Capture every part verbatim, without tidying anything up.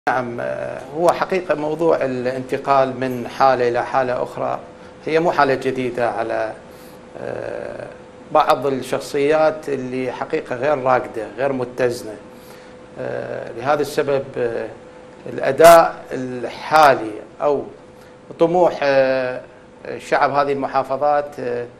نعم، هو حقيقة موضوع الانتقال من حالة إلى حالة أخرى هي مو حالة جديدة على بعض الشخصيات اللي حقيقة غير راقدة غير متزنة. لهذا السبب الأداء الحالي أو طموح شعب هذه المحافظات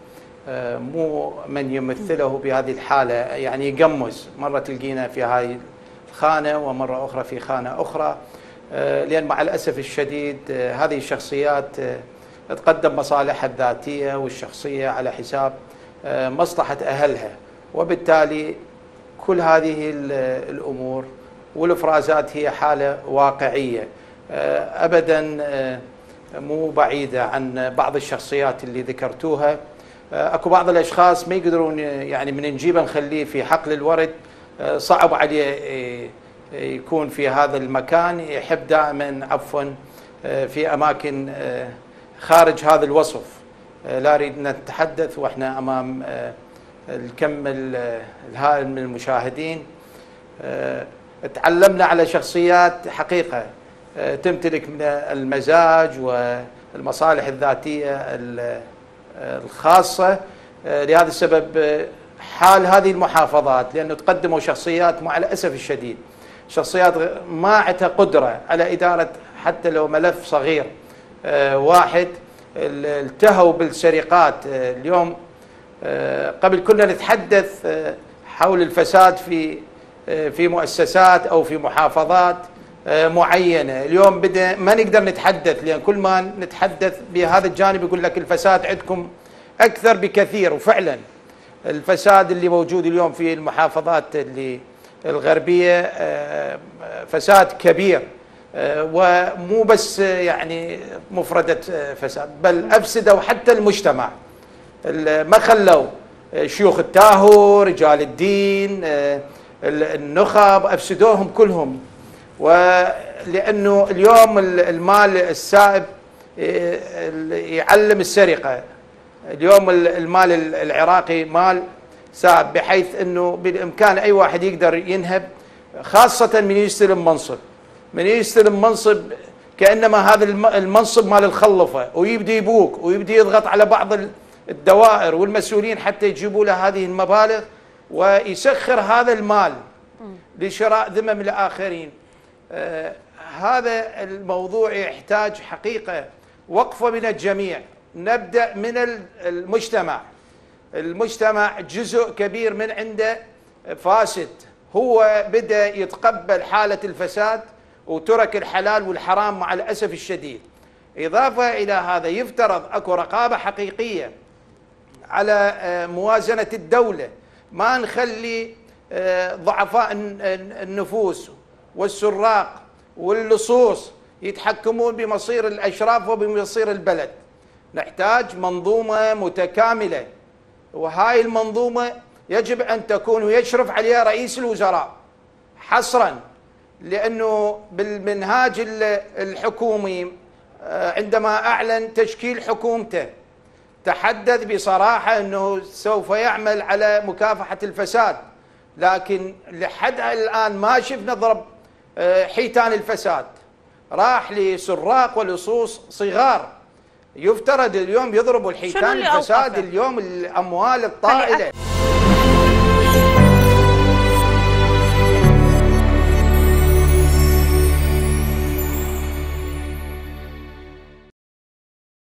مو من يمثله بهذه الحالة، يعني يقمز، مرة تلقينا في هاي خانة ومرة أخرى في خانة أخرى، لأن مع الأسف الشديد هذه الشخصيات تقدم مصالحها الذاتية والشخصية على حساب مصلحة أهلها، وبالتالي كل هذه الأمور والإفرازات هي حالة واقعية أبدا مو بعيدة عن بعض الشخصيات اللي ذكرتوها. أكو بعض الأشخاص ما يقدرون، يعني من نجيبه نخليه في حقل الورد صعب عليه يكون في هذا المكان، يحب دائما عفوا في أماكن خارج هذا الوصف. لا أريد أن نتحدث وإحنا أمام الكم الهائل من المشاهدين. تعلمنا على شخصيات حقيقة تمتلك من المزاج والمصالح الذاتية الخاصة. لهذا السبب حال هذه المحافظات، لأنه تقدموا شخصيات مع الأسف الشديد شخصيات ما عندها قدرة على إدارة حتى لو ملف صغير واحد. التهوا بالسرقات. اليوم قبل كنا نتحدث حول الفساد في في مؤسسات أو في محافظات معينة، اليوم بدأ ما نقدر نتحدث، لأن كل ما نتحدث بهذا الجانب يقول لك الفساد عندكم أكثر بكثير. وفعلا الفساد اللي موجود اليوم في المحافظات اللي الغربية فساد كبير، ومو بس يعني مفردة فساد، بل أفسدوا حتى المجتمع. ما خلوا شيوخ التاهو، رجال الدين، النخب، أفسدوهم كلهم. ولأنه اليوم المال السائب يعلم السرقة. اليوم المال العراقي مال سائب، بحيث أنه بالإمكان أي واحد يقدر ينهب، خاصة من يستلم منصب. من يستلم منصب كأنما هذا المنصب مال الخلفة، ويبدي يبوك ويبدي يضغط على بعض الدوائر والمسؤولين حتى يجيبوا له هذه المبالغ، ويسخر هذا المال لشراء ذمم الآخرين. آه هذا الموضوع يحتاج حقيقة وقفة من الجميع. نبدأ من المجتمع. المجتمع جزء كبير من عنده فاسد، هو بدأ يتقبل حالة الفساد وترك الحلال والحرام مع الأسف الشديد. إضافة إلى هذا يفترض أكو رقابة حقيقية على موازنة الدولة، ما نخلي ضعفاء النفوس والسراق واللصوص يتحكمون بمصير الأشراف وبمصير البلد. نحتاج منظومة متكاملة، وهاي المنظومة يجب أن تكون ويشرف عليها رئيس الوزراء حصرا، لأنه بالمنهاج الحكومي عندما أعلن تشكيل حكومته تحدث بصراحة أنه سوف يعمل على مكافحة الفساد، لكن لحد الآن ما شفنا ضرب حيتان الفساد. راح لسراق ولصوص صغار، يفترض اليوم يضربوا الحيتان الفساد اليوم الأموال الطائلة.